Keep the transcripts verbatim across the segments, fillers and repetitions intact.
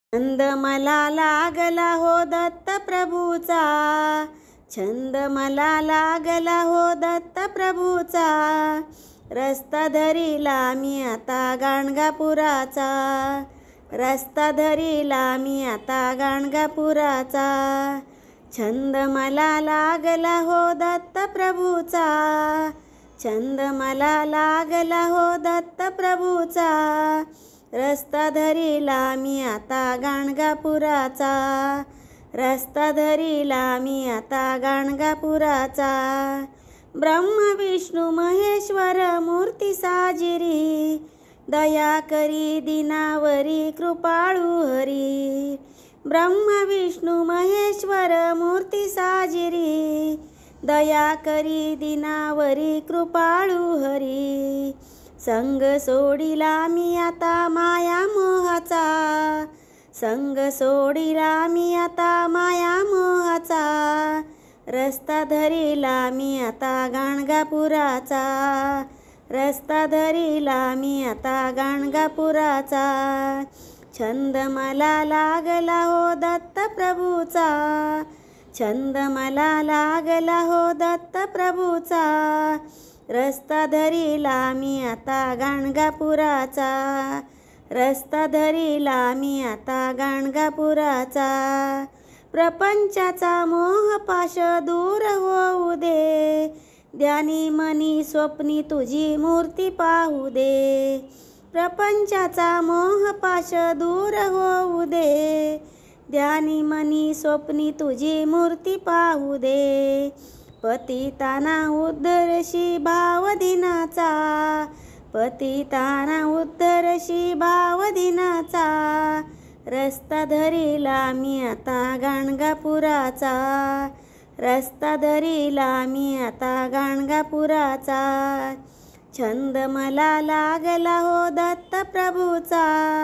छंद मला लागला हो दत्त प्रभूचा, छंद मला लागला हो दत्त प्रभूचा, रस्ता धरीला मी आता गाणगापुराचा, रस्ता धरीला मी आता गाणगापुराचा। छंद मला लागला हो दत्त प्रभूचा, छंद मला लागला हो दत्त प्रभूचा, रस्ता धरीला मी आता गाणगापुराचा, रस्ता धरीला मी आता गाणगापुराचा। ब्रह्म विष्णू महेश्वर मूर्ती साजिरी, दया करी दिनावरी कृपाळू हरी। ब्रह्म विष्णू महेश्वर मूर्ती साजिरी, दया करी दिनावरी कृपाळू हरी। संग सोडिला मी आता माया मोहाचा, संग सोडिला मी आता माया मोहाचा, रस्ता धरीला मी आता गाणगापुराचा, रस्ता धरीला मी आता गाणगापुराचा। छंद मला लागला हो दत्त प्रभूचा, छंद मला लागला हो दत्त प्रभूचा, रस्ता धरीला मी आता गाणगापुराचा, रस्ता धरीला मी आता गाणगापुराचा। प्रपंचाचा मोहपाश दूर होऊ दे, ध्यानी मनी स्वप्नी तुझी मूर्ती पाहू दे। प्रपंचाचा मोहपाश दूर होऊ दे, ध्यानी मनी स्वप्नी तुझी मूर्ती पाहू दे। पतिताना उद्धरशी भाव दिनाचा, पतिताना उद्धरशी भाव दिनाचा, रस्ता धरीला मी आता गाणगापुराचा, रस्ता धरीला मी आता गाणगापुराचा। छंद मला लागला हो दत्त प्रभूचा,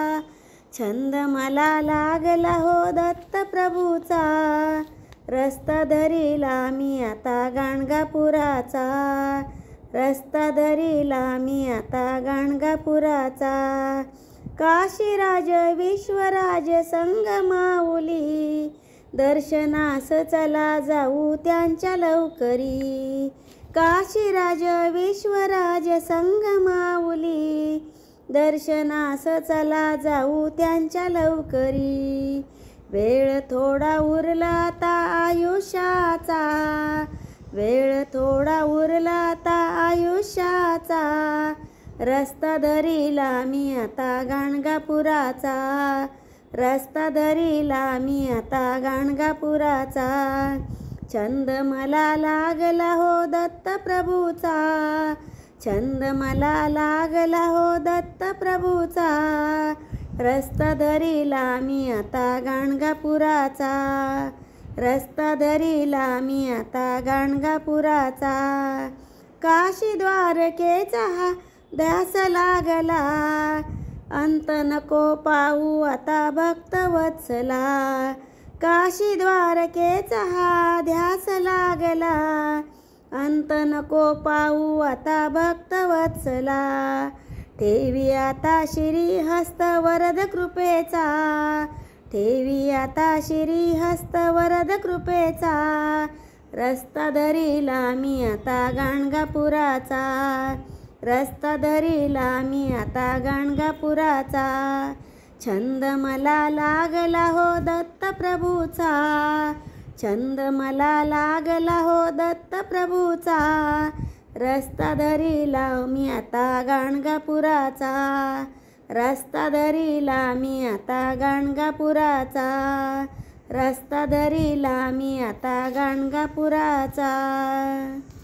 छंद मला लागला हो दत्त प्रभूचा, रस्ता धरीला मी आता गाणगापुराचा, रस्ता धरीला मी आता गाणगापुराचा। काशीराज विश्वराज संग माऊली, दर्शनास चला जाऊ त्यांच्या लवकरी। काशीराज विश्वराज संग माऊली, दर्शनास चला जाऊ त्यांच्या लवकरी। वेळ थोडा उरला आता आयुष्याचा, वेळ थोडा उरला आता आयुष्याचा, रस्ता धरीला मी आता गाणगापुराचा, रस्ता धरीला मी आता गाणगापुराचा। छंद मला लागला हो दत्त प्रभूचा, छंद मला लागला हो दत्त प्रभूचा, रस्ता धरीला मी आता गाणगापुराचा, रस्ता धरीला मी आता गाणगापुराचा। काशी द्वारकेचा हा ध्यास लागला, अंत नको पाहू आता भक्त वत्सला। काशी द्वारकेचा हा ध्यास लागला, अंत नको पाहू आता भक्त वत्सला। ठेवी आता श्री हस्त वरद कृपेचा, ठेवी आता श्री हस्त वरद कृपेचा, रस्ता धरीला मी आता गाणगापुराचा, रस्ता धरीला मी आता गाणगापुराचा। छंद मला लागला हो दत्त प्रभूचा, छंद मला लागला हो दत्त प्रभूचा, रस्ता धरीला मी आता गाणगापुराचा, रस्ता धरीला मी आता गाणगापुराचा, रस्ता धरीला मी आता गाणगापुराचा।